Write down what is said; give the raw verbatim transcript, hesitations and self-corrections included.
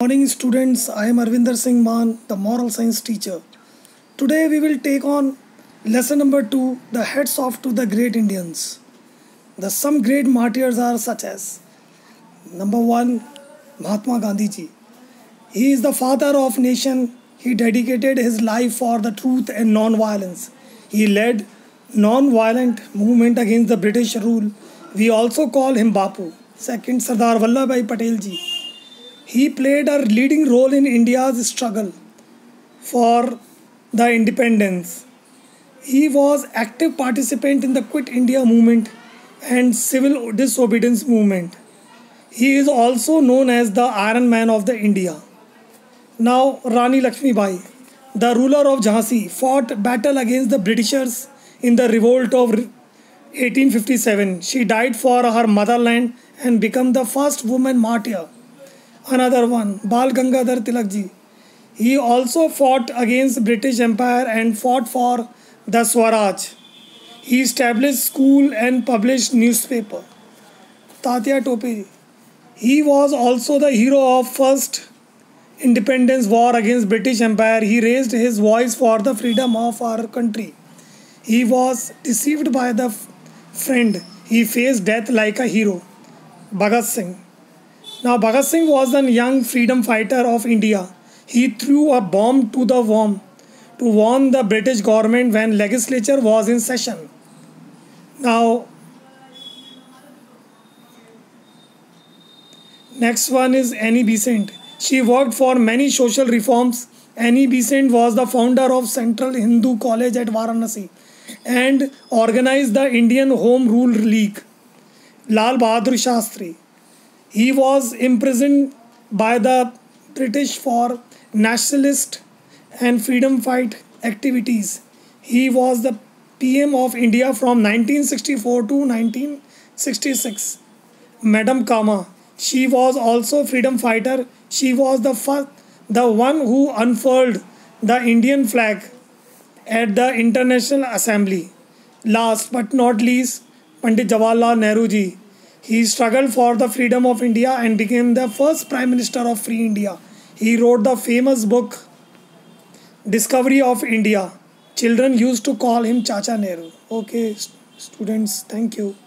Morning students, I am Arvinder Singh Maan, the moral science teacher. Today we will take on lesson number two, the heads off to the great Indians. The some great martyrs are such as number one, Mahatma Gandhi ji. He is the father of nation. He dedicated his life for the truth and non-violence. He led non-violent movement against the British rule. We also call him Bapu. Second, Sardar Vallabhbhai Patel ji. He played a leading role in India's struggle for the independence. He was active participant in the Quit India movement and civil disobedience movement. He is also known as the Iron Man of the India. Now Rani Lakshmi Bai, the ruler of Jhansi, fought battle against the Britishers in the revolt of eighteen fifty-seven. She died for her motherland and became the first woman martyr. Another one, Bal Gangadhar Tilak ji. He also fought against British Empire and fought for the Swaraj. He established school and published newspaper. Tatya Tope ji. He was also the hero of first independence war against British Empire. He raised his voice for the freedom of our country. He was deceived by the friend. He faced death like a hero. Bhagat Singh. Now Bhagat Singh was a young freedom fighter of India. He threw a bomb to the worm to warn the British government when legislature was in session. Now next one is Annie Besant. She worked for many social reforms. Annie Besant was the founder of Central Hindu College at Varanasi and organized the Indian Home Rule League. Lal Bahadur Shastri. He was imprisoned by the British for nationalist and freedom fight activities. He was the P M of India from nineteen sixty-four to nineteen sixty-six. Madam Kama. She was also freedom fighter. She was the first, the one who unfurled the Indian flag at the International Assembly. Last but not least, Pandit Jawaharlal Nehru ji. He struggled for the freedom of India and became the first Prime Minister of Free India. He wrote the famous book Discovery of India. Children used to call him Chacha Nehru. Okay, students, thank you.